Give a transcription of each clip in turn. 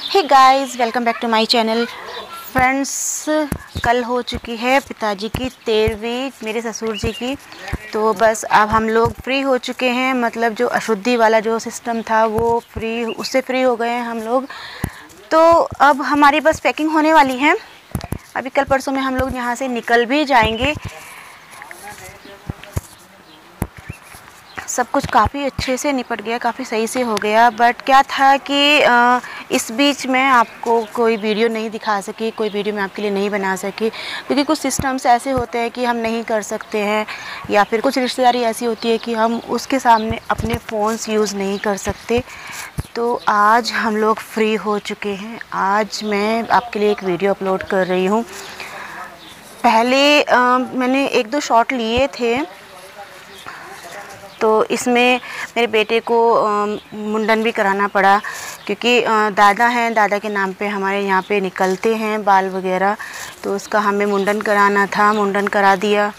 Hey guys, welcome back to my channel. Friends, कल हो चुकी है पिताजी की 13वीं, मेरे ससुर जी की। तो बस अब हम लोग फ्री हो चुके हैं, मतलब जो अशुद्धि वाला जो सिस्टम था वो उससे फ्री हो गए हैं हम लोग। तो अब हमारी बस पैकिंग होने वाली है। अभी कल परसों में हम लोग यहाँ से निकल भी जाएंगे। सब कुछ काफ़ी अच्छे से निपट गया, काफ़ी सही से हो गया। बट क्या था कि इस बीच में आपको कोई वीडियो नहीं दिखा सकी, कोई वीडियो मैं आपके लिए नहीं बना सकी, क्योंकि कुछ सिस्टम्स ऐसे होते हैं कि हम नहीं कर सकते हैं, या फिर कुछ रिश्तेदारी ऐसी होती है कि हम उसके सामने अपने फ़ोन्स यूज़ नहीं कर सकते। तो आज हम लोग फ्री हो चुके हैं। आज मैं आपके लिए एक वीडियो अपलोड कर रही हूँ। पहले मैंने एक दो शॉट लिए थे, तो इसमें मेरे बेटे को मुंडन भी कराना पड़ा, क्योंकि दादा हैं, दादा के नाम पे हमारे यहाँ पे निकलते हैं बाल वगैरह। तो उसका हमें मुंडन कराना था, मुंडन करा दिया।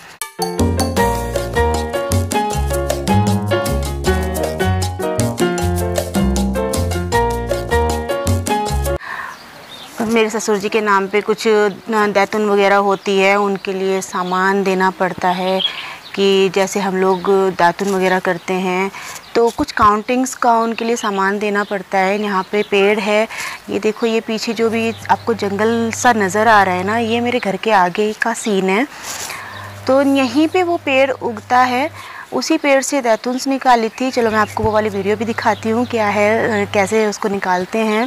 मेरे ससुर जी के नाम पे कुछ दैतून वगैरह होती है, उनके लिए सामान देना पड़ता है, कि जैसे हम लोग दातुन वगैरह करते हैं तो कुछ काउंटिंग्स का उनके लिए सामान देना पड़ता है। यहाँ पे पेड़ है, ये देखो, ये पीछे जो भी आपको जंगल सा नज़र आ रहा है ना, ये मेरे घर के आगे का सीन है। तो यहीं पे वो पेड़ उगता है, उसी पेड़ से दैतून्स निकाली थी। चलो मैं आपको वो वाली वीडियो भी दिखाती हूँ, क्या है, कैसे उसको निकालते हैं।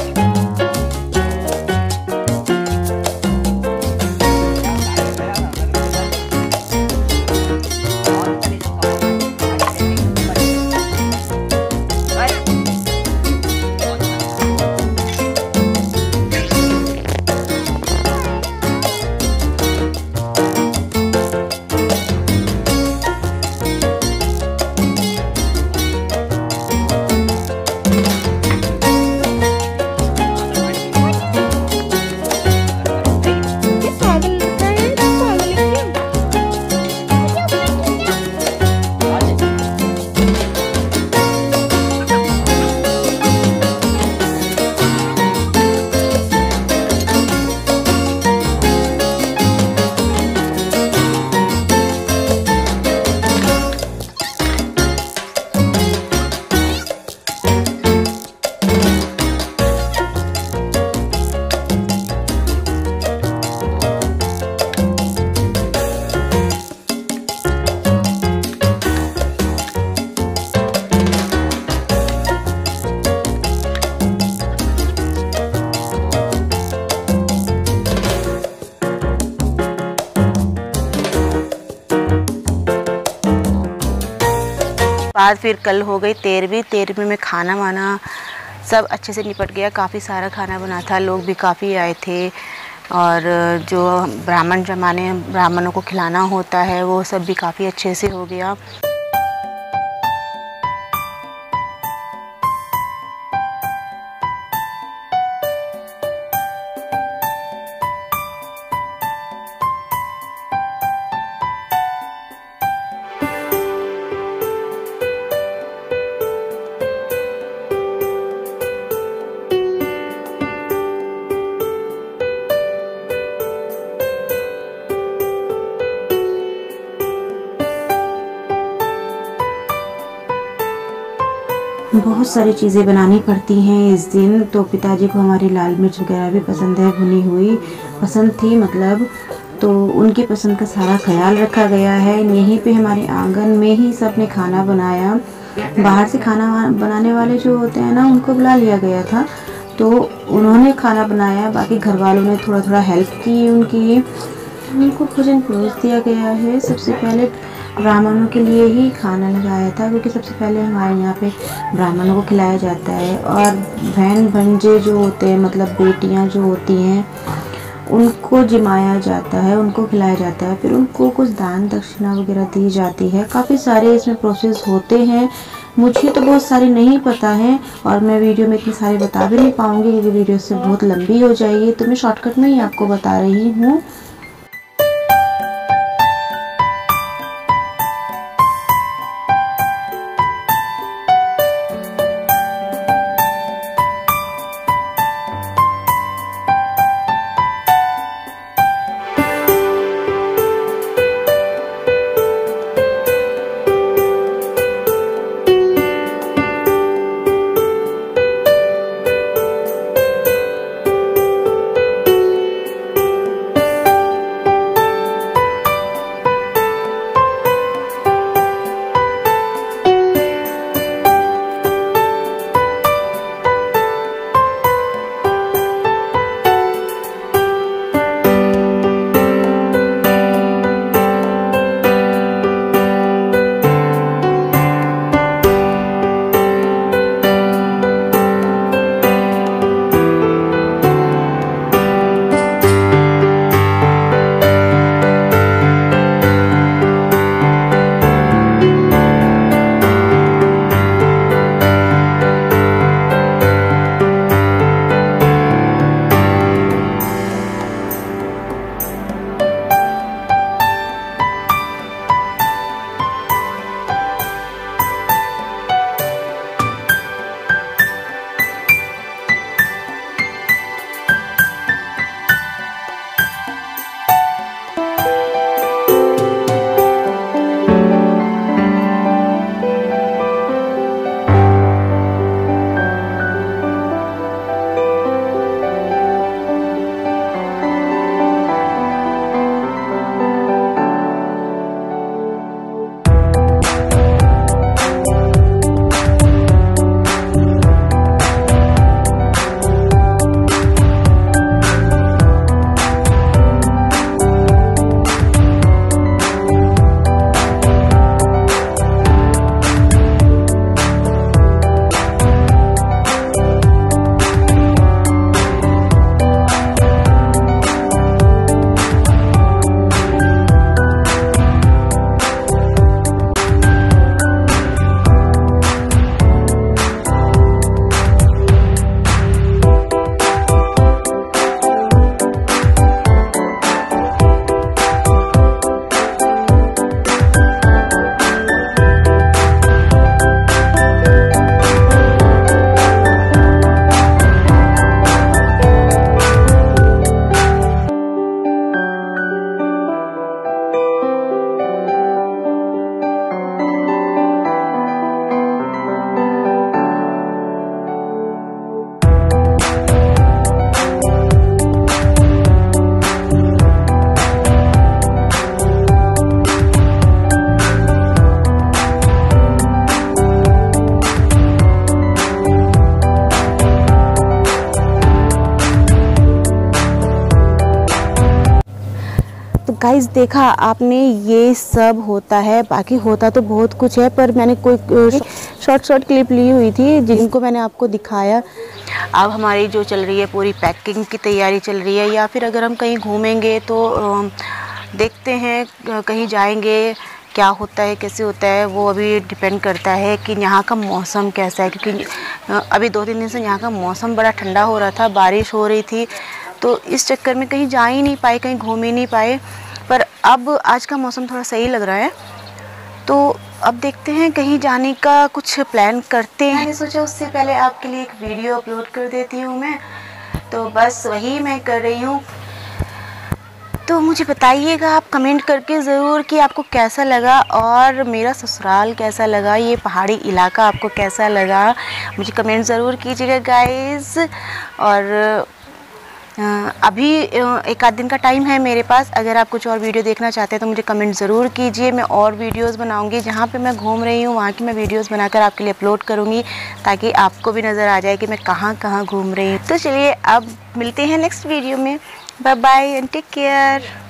बाद फिर कल हो गई 13वीं में खाना वाना सब अच्छे से निपट गया। काफ़ी सारा खाना बना था, लोग भी काफ़ी आए थे, और जो ब्राह्मणों को खिलाना होता है वो सब भी काफ़ी अच्छे से हो गया। बहुत सारी चीज़ें बनानी पड़ती हैं इस दिन। तो पिताजी को हमारी लाल मिर्च वगैरह भी पसंद है, भुनी हुई पसंद थी मतलब, तो उनकी पसंद का सारा ख्याल रखा गया है। यहीं पे हमारे आंगन में ही सब ने खाना बनाया। बाहर से खाना बनाने वाले जो होते हैं ना, उनको बुला लिया गया था, तो उन्होंने खाना बनाया, बाकी घर वालों ने थोड़ा थोड़ा हेल्प की उनकी। उनको भोजन परोस दिया गया है। सबसे पहले ब्राह्मणों के लिए ही खाना लगाया था, क्योंकि सबसे पहले हमारे यहाँ पे ब्राह्मणों को खिलाया जाता है, और बहन भंजे जो होते हैं, मतलब बेटियाँ जो होती हैं, उनको जिमाया जाता है, उनको खिलाया जाता है, फिर उनको कुछ दान दक्षिणा वगैरह दी जाती है। काफ़ी सारे इसमें प्रोसेस होते हैं, मुझे तो बहुत सारी नहीं पता है, और मैं वीडियो में इतनी सारी बता भी नहीं पाऊँगी, क्योंकि वीडियो से बहुत लंबी हो जाएगी। तो मैं शॉर्टकट में ही आपको बता रही हूँ। गाइस देखा आपने, ये सब होता है, बाकी होता तो बहुत कुछ है, पर मैंने कोई शॉर्ट क्लिप ली हुई थी जिनको मैंने आपको दिखाया। अब हमारी जो चल रही है पूरी पैकिंग की तैयारी चल रही है, या फिर अगर हम कहीं घूमेंगे तो देखते हैं, कहीं जाएंगे क्या होता है कैसे होता है, वो अभी डिपेंड करता है कि यहाँ का मौसम कैसा है, क्योंकि अभी 2-3 दिन से यहाँ का मौसम बड़ा ठंडा हो रहा था, बारिश हो रही थी, तो इस चक्कर में कहीं जा ही नहीं पाए, कहीं घूम ही नहीं पाए। पर अब आज का मौसम थोड़ा सही लग रहा है, तो अब देखते हैं कहीं जाने का कुछ प्लान करते हैं। मैंने सोचा उससे पहले आपके लिए एक वीडियो अपलोड कर देती हूँ मैं, तो बस वही मैं कर रही हूँ। तो मुझे बताइएगा आप कमेंट करके ज़रूर कि आपको कैसा लगा और मेरा ससुराल कैसा लगा, ये पहाड़ी इलाका आपको कैसा लगा, मुझे कमेंट ज़रूर कीजिएगा गाइस। और अभी 1 आध दिन का टाइम है मेरे पास, अगर आप कुछ और वीडियो देखना चाहते हैं तो मुझे कमेंट ज़रूर कीजिए। मैं और वीडियोस बनाऊंगी, जहाँ पे मैं घूम रही हूँ वहाँ की मैं वीडियोस बनाकर आपके लिए अपलोड करूँगी, ताकि आपको भी नज़र आ जाए कि मैं कहाँ कहाँ घूम रही हूँ। तो चलिए अब मिलते हैं नेक्स्ट वीडियो में, bye bye and take care.